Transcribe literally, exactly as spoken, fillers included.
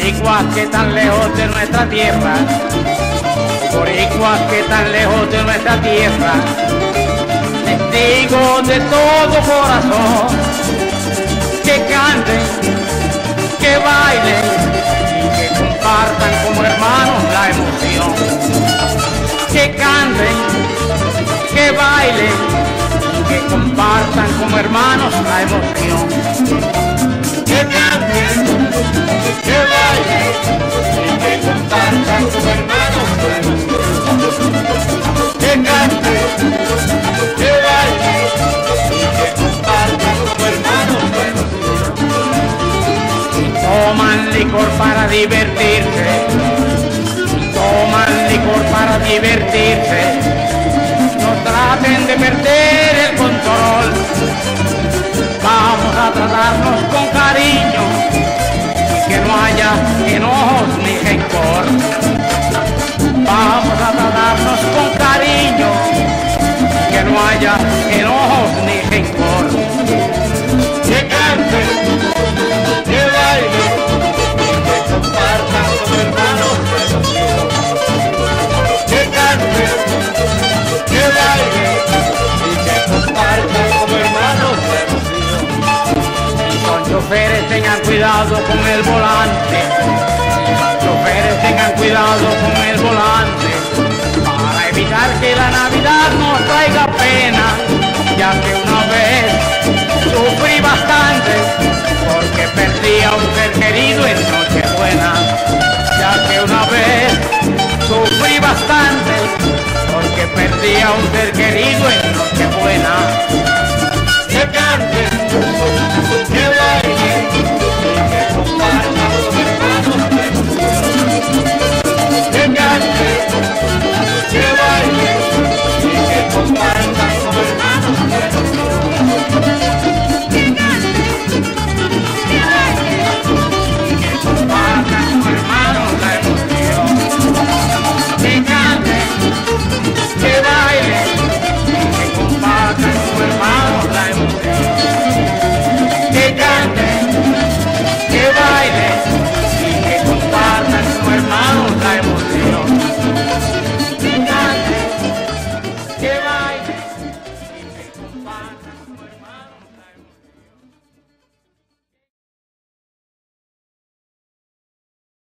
boricuas que tan lejos de nuestra tierra, boricuas que tan lejos de nuestra tierra, les digo de todo corazón, que canten, que bailen y que compartan como hermanos la emoción. Que canten, que bailen y que compartan como hermanos la emoción. Que canten, que bailen y que compartan como hermanos la emoción. Que canten, que bailen y que compartan como hermanos la emoción. Toman licor para divertirse, toman licor para divertirse, no traten de perder el control. Vamos a tratarnos con cariño y que no haya enojos ni rencor. Vamos a tratarnos con cariño y que no haya enojos ni rencor. Que canten, que bailen y que compartan como hermanos la emoción. Que canten, que bailen y que compartan como hermanos la emoción. Los choferes tengan cuidado con el volante, los choferes tengan cuidado con el volante, para evitar que la Navidad nos traiga pena, ya que una vez sufrí bastante, porque perdí a un ser querido en Nochebuena, ya que una vez sufrí bastante, porque perdí a un ser querido